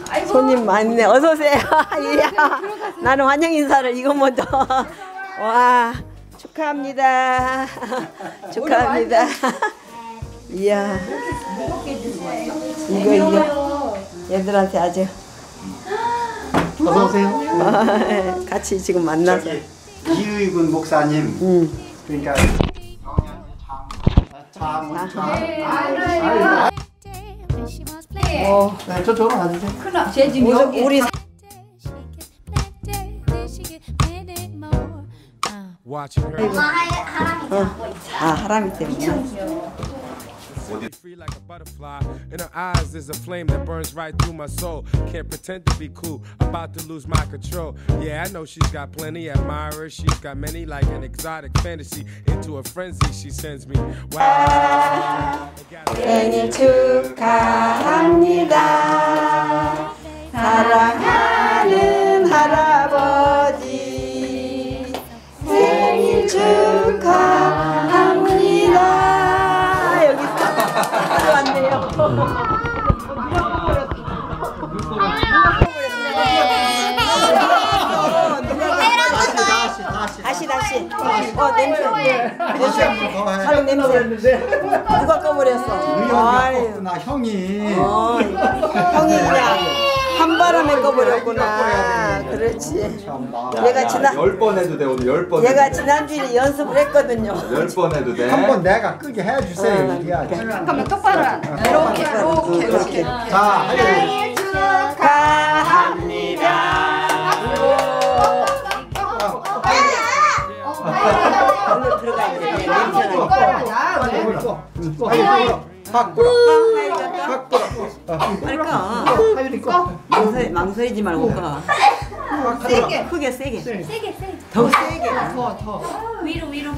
손님 많네. 어서 오세요. 이야, 나는 환영 인사를 이거 먼저. 와, 축하합니다. 축하합니다. 이야, 이거 얘들한테 아주. 어서 오세요. 같이 지금 만나서. 이의군 목사님. 그러니까 네, 저쪽으로 가주세요. 쟤 지금 여기 우리 하람이 때문에. Free like a butterfly. In her eyes there's a flame that burns right through my soul. Can't pretend to be cool, about to lose my control. Yeah, I know she's got plenty admirers. She's got many like an exotic fantasy. Into a frenzy she sends me. Wow. 생일 축하합니다. 사랑하는 할아버지. 생일 축하합니다. 왔네요. 다시. 냄새. 사람 냄새. 누가 꺼버렸어? 나 형이. 형이 그냥 한바람에 꺼버렸구나. 그렇지. 얘가 지난 10번 해도 돼. 오늘 10번. 얘가 지난주에 연습을 했거든요. 10번 해도 돼. 한번 내가 끄게 해주세요. 잠깐만 똑바로 이렇게 자, 생일 축하합니다. 얼른 들어가야 돼. 확 망설이지 말고 가. 세게. 더 세게. 위로.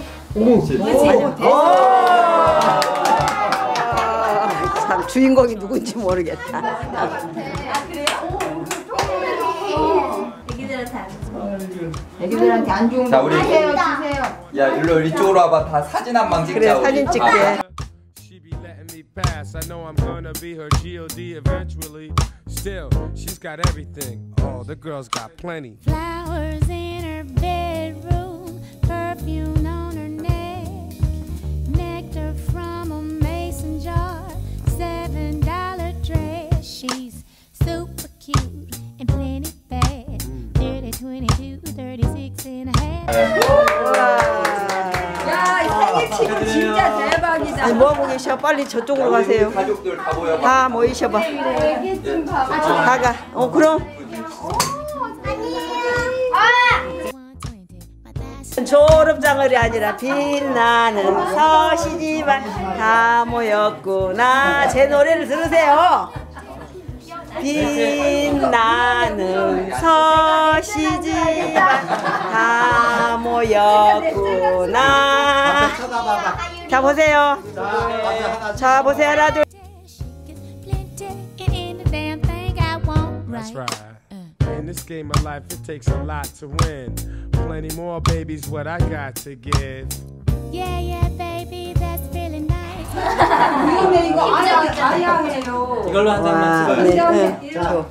참 주인공이 누군지 모르겠다. 애기들한테 안 좋은 자, 거 우리 주세요. 야, 일로 이쪽으로 와봐. 다 사진 한 방 찍자. 그래, 우리. 사진 찍게. She be letting me pass. I know I'm gonna be her GOD eventually. Still, she's got everything. Oh, the girl's got plenty. Flowers in her bedroom, perfume on her neck, nectar from a mason jar, $7 dress. She's super cute and plenty bad. 30, 22, 36 and a half. 야, 생일 치고 진짜 대박이다. 아니 뭐하고 계셔? 빨리 저쪽으로 가세요. 가족들 다 모여봐. 다 모이셔봐. 다가. 그럼. 졸업장을이 아니라 빛나는 서시지만 다 모였구나. 제 노래를 들으세요. 빛나는 서시지만 다 모였구나. 자 보세요. 자 보세요. 하나 둘. That's right. In this game of life, it takes a lot to win. Plenty more, baby's what I got to give. Yeah, baby, that's really nice. 이거 아야해요. 이걸로 한 장만 찍어요. 네. 줘.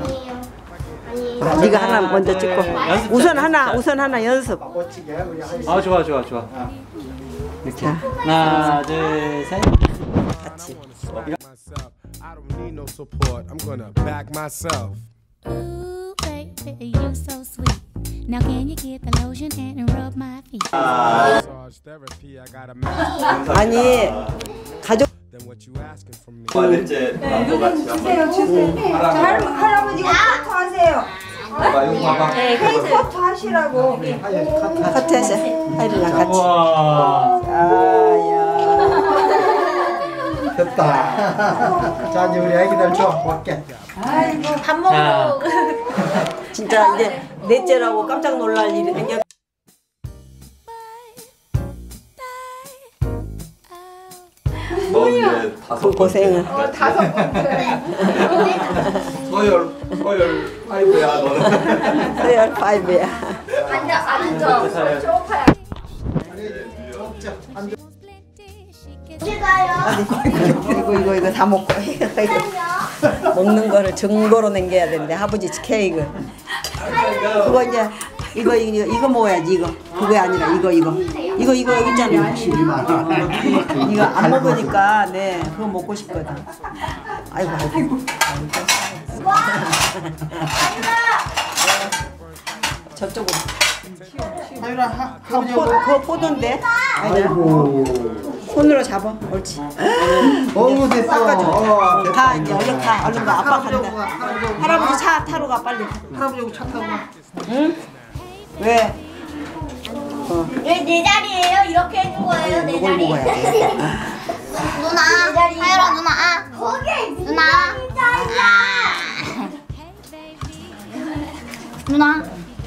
네가 하나 먼저 찍고. 우선 하나 연습. 아, 좋아. 이렇게. 하나, 둘, 셋. 같이. I don't need no support. I'm gonna back myself. Ooh, baby, you so sweet. Now can you get the lotion and rub my feet? Massage therapy, I got a master. 아니 가족. Then what you asking from me? 이제 나도 같이 주세요. 할아버지가 커트 하세요. 봐봐, 이거 봐봐. 커트 하시라고. 커트해서 하이랑 같이. 아야. 됐다. 자, 이제 우리 애기들 줘. 볼게. 밥 먹어. 진짜 이제 넷째라고 깜짝 놀랄 일이 생겨. 너 이제 5번째. 고생은. 5번째. 서열 5야 너는. 서열 5야. 앉아. 소파야. 이거 다 먹고. 먹는 거를 증거로 남겨야 되는데 아버지 케이크. 그거 이제 이거 먹어야지 이거. 그게 아니라 이거 여기 있잖아요. 이거 안 먹으니까 네 그거 먹고 싶거든. 아이고. 저쪽으로. 그거 포도인데. 아이고. 손으로 잡아. 옳지. 어우 됐어. 닦아줘. 가 이제 얼른 가. 얼른 가. 아빠 간다. 할아버지 차 타러 가 빨리. 할아버지 차 타고. 응? 왜? 왜 내 자리예요? 이렇게 해준 거예요, 내 이걸 자리. 먹어야 돼. 누나, 하율아 누나. 거기 누나. 누나.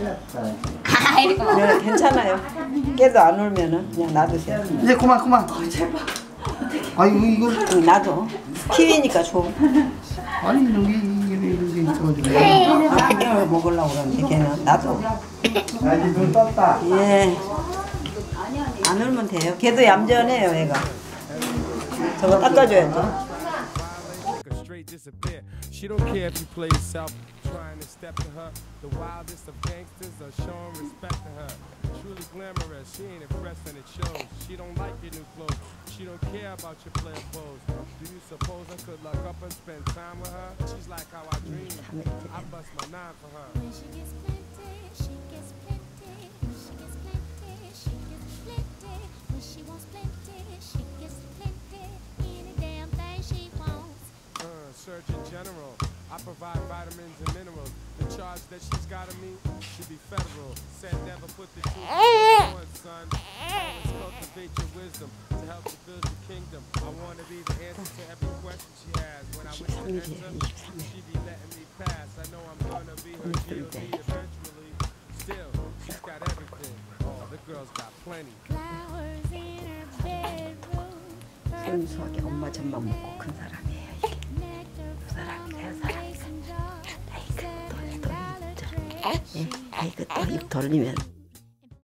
네, 괜찮아요. 깨도 안 울면은 그냥 놔두세요. 이제 그만. 아이고 이거 응, 놔둬. 키위니까 줘. 아니 이게 있어가지고. 학경을 먹으려고 그러는데 걔는 놔둬. 아니 눈 떴다. 예. 안 울면 돼요. 걔도 얌전해요, 얘가. 저거 닦아줘야죠. a straight disappear. She don't care if you play yourself, trying to step to her. The wildest of gangsters are showing respect to her. Truly glamorous, she ain't impressed and it shows. She don't like your new clothes, she don't care about your player pose. Do you suppose I could lock up and spend time with her? She's like how I dream. I bust my nine for her. When she gets plenty, she gets plenty. When she gets plenty, she gets plenty. When she wants plenty, she gets plenty. Any damn thing she wants. Surgeon General, I provide vitamins and minerals. The charge that she's got of me should be federal. Said never put the truth on, son. Always cultivate your wisdom to help you build your kingdom. I want to be the answer to every question she has. When I wish to enter, she be letting me pass. I know I'm gonna be her GOD eventually. Still, she's got everything. Oh, the girl's got plenty. Flowers in her bedroom. 순수하게 엄마 젖만 먹고 큰 사람이에요. Nectar from a mason jar. $7 dress. 아이고 또 입 돌리면